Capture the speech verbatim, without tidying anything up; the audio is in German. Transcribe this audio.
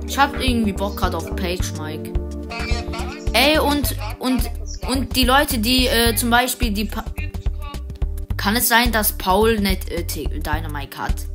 Ich hab irgendwie Bock gerade auf Page Mike. Ey, und, und, und die Leute, die äh, zum Beispiel die... Pa Kann es sein, dass Paul nicht äh, Dynamite hat?